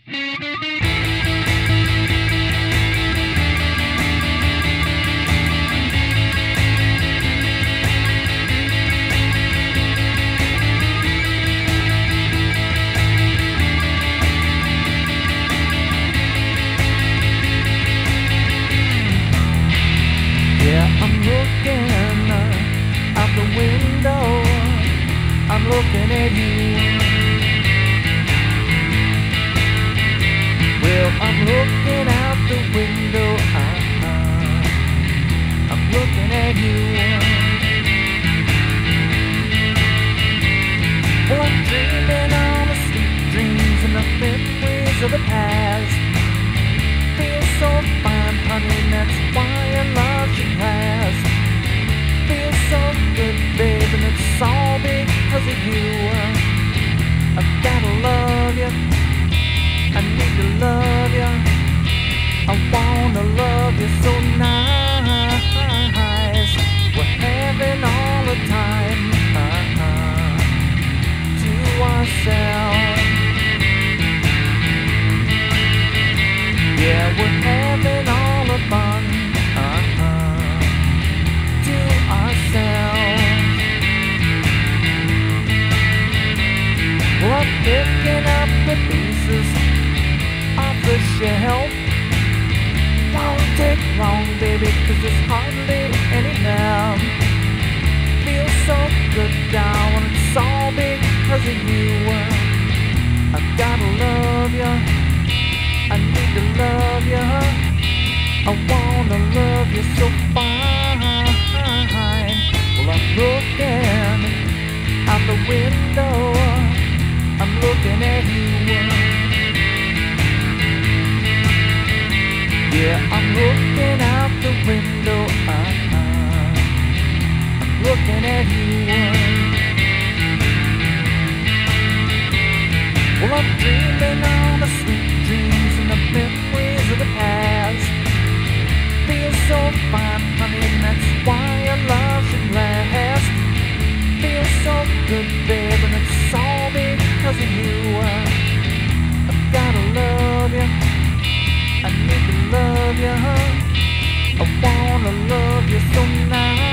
Yeah, I'm looking out the window. I'm looking at you. Well, I'm looking out the window. I'm looking at you. Well, I'm dreaming all the sweet dreams and the memories of the past. Feels so fine, honey, that's why I love you last. Feels so good, babe, and it's all because of you. I've gotta love you, I need to love you, I wanna love you so nice. We're having all the time to ourselves. Yeah, we're having all the fun to ourselves. Well, I'm picking up the pieces off the shelf. Won't take long, baby, 'cause there's hardly any left. Feels so good, darling, it's all because of you. I've gotta love you, I need to love you, I wanna love you so fine. Well, I'm looking out the window, I'm looking at you. Yeah, I'm looking out the window, I'm looking at you. Well, I'm dreaming all the sweet dreams and the memories of the past. Feels so fine, honey, and that's why our love should last. Feels so good, babe, and it's all because of you. I've gotta love you, I need to love you, I wanna love you so nice.